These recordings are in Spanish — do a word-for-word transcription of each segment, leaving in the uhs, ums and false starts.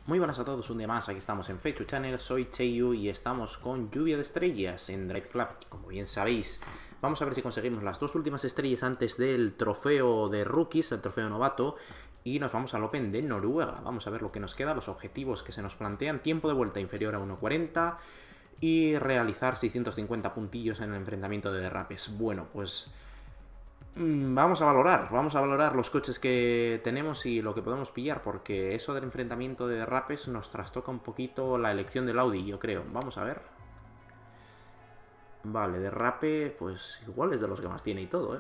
Muy buenas a todos, un día más, aquí estamos en Fechu Channel, soy Cheiyu y estamos con Lluvia de Estrellas en Drive Club. Como bien sabéis, vamos a ver si conseguimos las dos últimas estrellas antes del trofeo de Rookies, el trofeo novato, y nos vamos al Open de Noruega. Vamos a ver lo que nos queda, los objetivos que se nos plantean, tiempo de vuelta inferior a uno cuarenta y realizar seiscientos cincuenta puntillos en el enfrentamiento de derrapes. Bueno, pues... Vamos a valorar, vamos a valorar los coches que tenemos y lo que podemos pillar, porque eso del enfrentamiento de derrapes nos trastoca un poquito la elección del Audi, yo creo. Vamos a ver. Vale, derrape, pues igual es de los que más tiene y todo, ¿eh?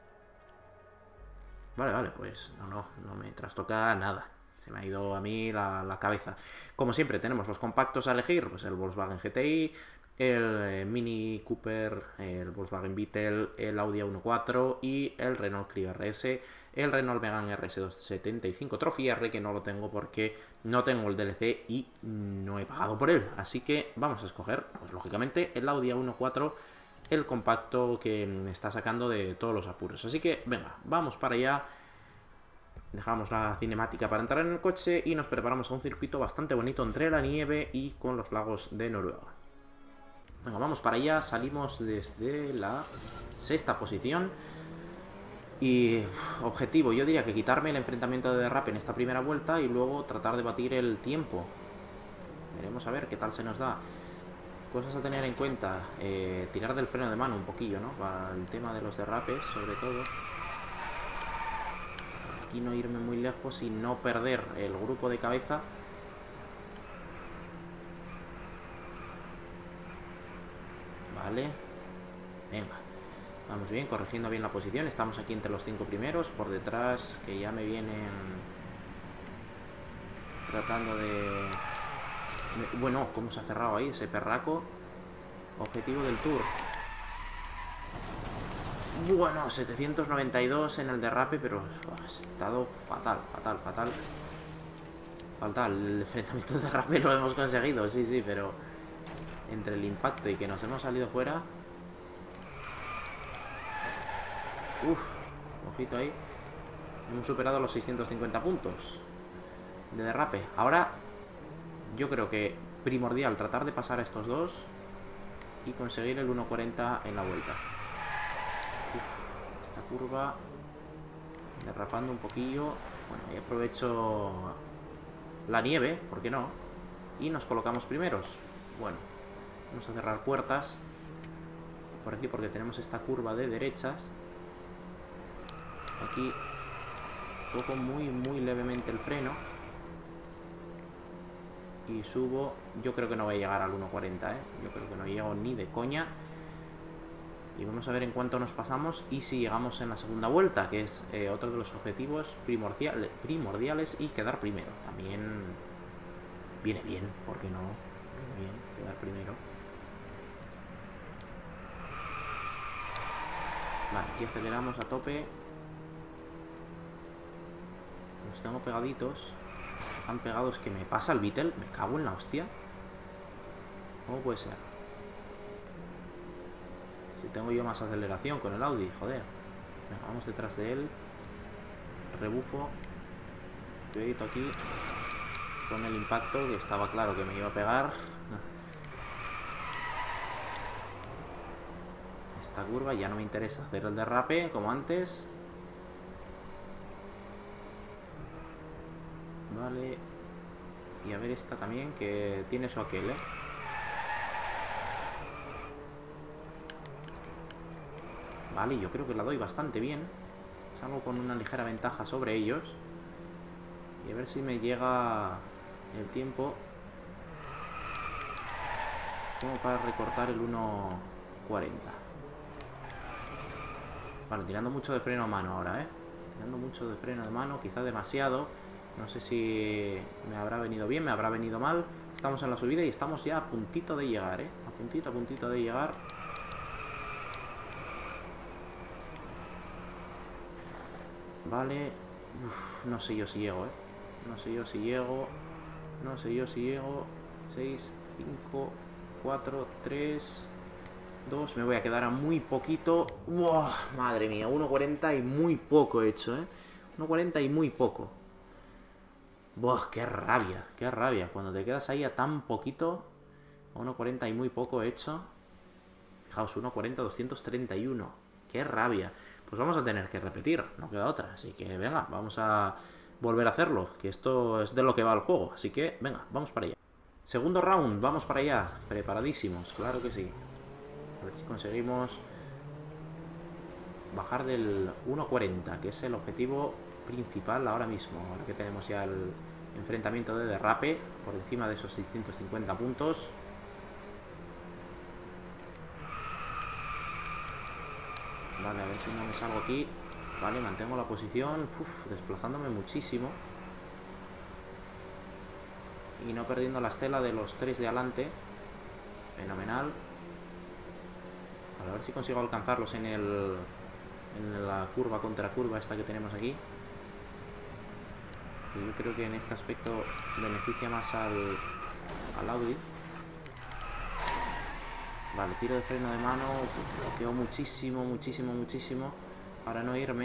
Vale, vale, pues no, no, no me trastoca nada. Se me ha ido a mí la, la cabeza. Como siempre, tenemos los compactos a elegir, pues el Volkswagen G T I, el eh, Mini Cooper, el Volkswagen Beetle, el Audi A uno cuatro y el Renault Clio R S, el Renault Megane R S doscientos setenta y cinco Trophy R, que no lo tengo porque no tengo el D L C y no he pagado por él. Así que vamos a escoger, pues lógicamente, el Audi A uno cuatro, el compacto que me está sacando de todos los apuros. Así que, venga, vamos para allá. Dejamos la cinemática para entrar en el coche y nos preparamos a un circuito bastante bonito entre la nieve y con los lagos de Noruega. Venga, vamos para allá, salimos desde la sexta posición. Y uf, objetivo, yo diría que quitarme el enfrentamiento de derrape en esta primera vuelta y luego tratar de batir el tiempo. Veremos a ver qué tal se nos da. Cosas a tener en cuenta, eh, tirar del freno de mano un poquillo, ¿no? Para el tema de los derrapes, sobre todo. Aquí no irme muy lejos y no perder el grupo de cabeza. Vale. Venga. Vamos bien, corrigiendo bien la posición. Estamos aquí entre los cinco primeros. Por detrás, que ya me vienen tratando de... Bueno, cómo se ha cerrado ahí ese perraco. Objetivo del Tour. Bueno, setecientos noventa y dos en el derrape, pero ha estado fatal, fatal, fatal. Fatal, el enfrentamiento de derrape lo hemos conseguido, sí, sí, pero entre el impacto y que nos hemos salido fuera... Uf, ojito ahí. Hemos superado los seiscientos cincuenta puntos de derrape. Ahora, yo creo que primordial tratar de pasar a estos dos y conseguir el uno cuarenta en la vuelta. Uf, esta curva derrapando un poquillo. Bueno, y aprovecho la nieve, ¿por qué no? Y nos colocamos primeros. Bueno, vamos a cerrar puertas por aquí porque tenemos esta curva de derechas. Aquí toco muy, muy levemente el freno y subo. Yo creo que no voy a llegar al uno cuarenta, ¿eh? Yo creo que no llego ni de coña. Y vamos a ver en cuánto nos pasamos y si llegamos en la segunda vuelta, que es eh, otro de los objetivos primordiales, primordiales y quedar primero. También viene bien, ¿por qué no? Viene bien quedar primero. Vale, aquí aceleramos a tope. Los tengo pegaditos. Tan pegados que me pasa el Beetle. Me cago en la hostia. ¿Cómo puede ser? Si tengo yo más aceleración con el Audi, joder. Venga, vamos detrás de él. Rebufo. Cuidadito aquí. Con el impacto, que estaba claro que me iba a pegar. Esta curva ya no me interesa hacer el derrape como antes. Vale. Y a ver esta también, que tiene su aquel, ¿eh? Vale, yo creo que la doy bastante bien. Salgo con una ligera ventaja sobre ellos. Y a ver si me llega el tiempo como para recortar el uno cuarenta. Vale, tirando mucho de freno a mano ahora, ¿eh? Tirando mucho de freno de mano, quizá demasiado. No sé si me habrá venido bien, me habrá venido mal. Estamos en la subida y estamos ya a puntito de llegar, ¿eh? A puntito, a puntito de llegar. Vale. Uf, no sé yo si llego, ¿eh? No sé yo si llego. No sé yo si llego. seis, cinco, cuatro, tres, dos. Me voy a quedar a muy poquito. ¡Wow! Madre mía, uno cuarenta y muy poco he hecho, ¿eh? uno cuarenta y muy poco. Buah, qué rabia, qué rabia. Cuando te quedas ahí a tan poquito, a uno cuarenta y muy poco hecho. Fijaos, uno cuarenta, doscientos treinta y uno. Qué rabia. Pues vamos a tener que repetir, no queda otra. Así que venga, vamos a volver a hacerlo, que esto es de lo que va el juego. Así que venga, vamos para allá. Segundo round, vamos para allá. Preparadísimos, claro que sí. A ver si conseguimos bajar del uno cuarenta, que es el objetivo principal ahora mismo. Ahora que tenemos ya el enfrentamiento de derrape por encima de esos seiscientos cincuenta puntos. Vale, a ver si no me salgo aquí. Vale, mantengo la posición. Uf, desplazándome muchísimo. Y no perdiendo la estela de los tres de adelante. Fenomenal. Vale, a ver si consigo alcanzarlos en el... en la curva contra curva esta que tenemos aquí. Que yo creo que en este aspecto beneficia más al, al Audi. Vale, tiro de freno de mano. Bloqueo muchísimo, muchísimo, muchísimo para no irme.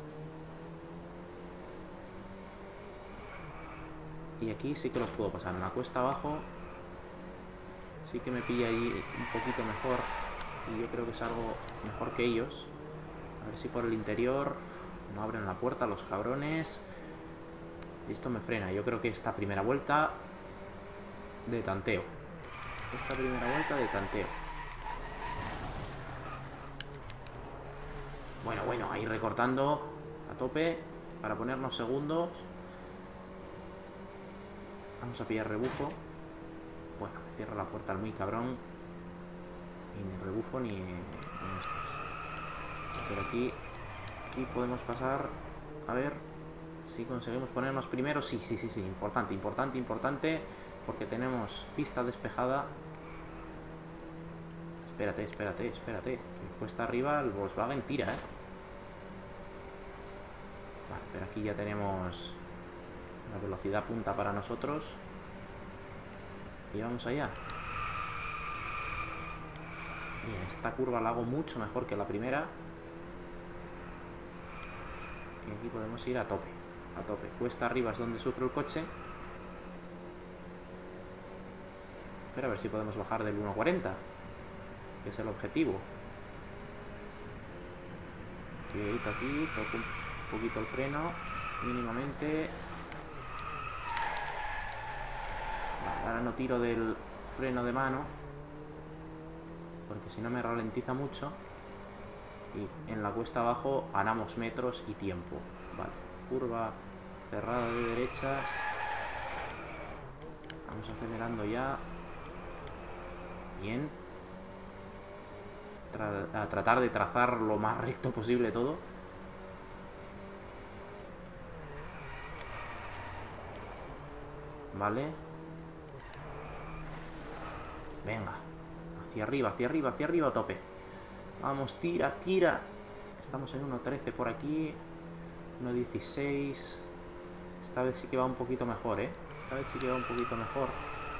Y aquí sí que los puedo pasar. En la cuesta abajo sí que me pilla ahí un poquito mejor. Y yo creo que es algo mejor que ellos. A ver si por el interior no abren la puerta los cabrones. Esto me frena. Yo creo que esta primera vuelta de tanteo. Esta primera vuelta de tanteo. Bueno, bueno, ahí recortando a tope para ponernos segundos. Vamos a pillar rebufo. Bueno, me cierra la puerta el muy cabrón. Y ni rebufo ni, ni hostias. Pero aquí, aquí podemos pasar. A ver si conseguimos ponernos primero. Sí, sí, sí, sí. Importante, importante, importante. Porque tenemos pista despejada. Espérate, espérate, espérate. Que cuesta arriba el Volkswagen tira, ¿eh? Vale, pero aquí ya tenemos la velocidad punta para nosotros. Y vamos allá. Bien, esta curva la hago mucho mejor que la primera. Y aquí podemos ir a tope. A tope. Cuesta arriba es donde sufre el coche. Pero a ver si podemos bajar del uno cuarenta. Que es el objetivo. Cuidadito aquí. Toco un poquito el freno. Mínimamente. Vale, ahora no tiro del freno de mano. Porque si no me ralentiza mucho. Y en la cuesta abajo ganamos metros y tiempo. Vale, curva cerrada de derechas. Vamos acelerando ya. Bien. Tra a tratar de trazar lo más recto posible todo. Vale. Venga. Hacia arriba, hacia arriba, hacia arriba a tope. Vamos, tira, tira. Estamos en uno trece por aquí. uno dieciséis. Esta vez sí que va un poquito mejor, ¿eh? Esta vez sí que va un poquito mejor.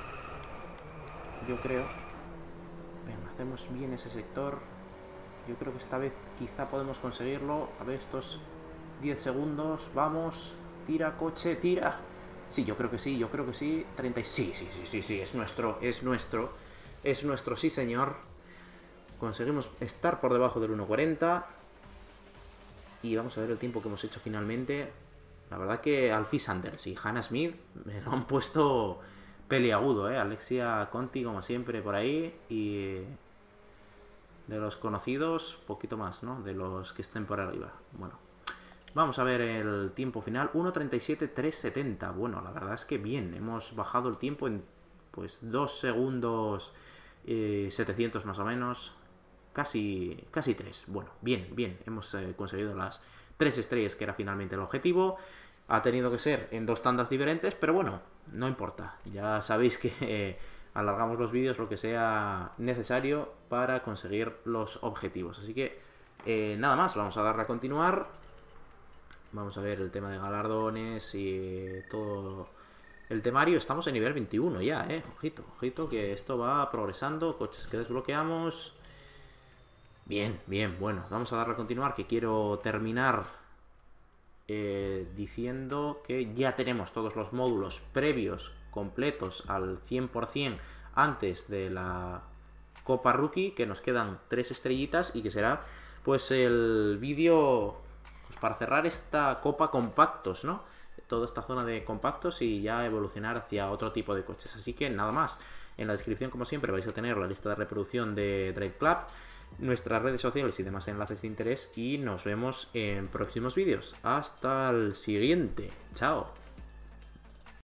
Yo creo. Venga, hacemos bien ese sector. Yo creo que esta vez quizá podemos conseguirlo. A ver, estos diez segundos. Vamos. Tira, coche, tira. Sí, yo creo que sí, yo creo que sí. treinta. Sí, sí, sí, sí, sí. Es nuestro, es nuestro. Es nuestro, sí, señor. Conseguimos estar por debajo del uno cuarenta. Y vamos a ver el tiempo que hemos hecho finalmente. La verdad que Alfie Sanders y Hannah Smith me lo han puesto peliagudo, ¿eh? Alexia Conti, como siempre, por ahí. Y de los conocidos, poquito más, ¿no? De los que estén por arriba. Bueno, vamos a ver el tiempo final. uno treinta y siete, trescientos setenta. Bueno, la verdad es que bien. Hemos bajado el tiempo en, pues, dos segundos eh, setecientos más o menos. Casi, casi tres. Bueno, bien, bien. Hemos eh, conseguido las tres estrellas, que era finalmente el objetivo. Ha tenido que ser en dos tandas diferentes, pero bueno, no importa. Ya sabéis que eh, alargamos los vídeos lo que sea necesario para conseguir los objetivos. Así que eh, nada más, vamos a darle a continuar. Vamos a ver el tema de galardones y todo el temario. Estamos en nivel veintiuno ya, eh. Ojito, ojito, que esto va progresando. Coches que desbloqueamos. Bien, bien, bueno, vamos a darle a continuar, que quiero terminar eh, diciendo que ya tenemos todos los módulos previos completos al cien por cien antes de la Copa Rookie, que nos quedan tres estrellitas y que será pues el vídeo pues, para cerrar esta Copa Compactos, ¿no? Toda esta zona de compactos y ya evolucionar hacia otro tipo de coches. Así que nada más. En la descripción, como siempre, vais a tener la lista de reproducción de Drive Club, nuestras redes sociales y demás enlaces de interés, y nos vemos en próximos vídeos. Hasta el siguiente. Chao.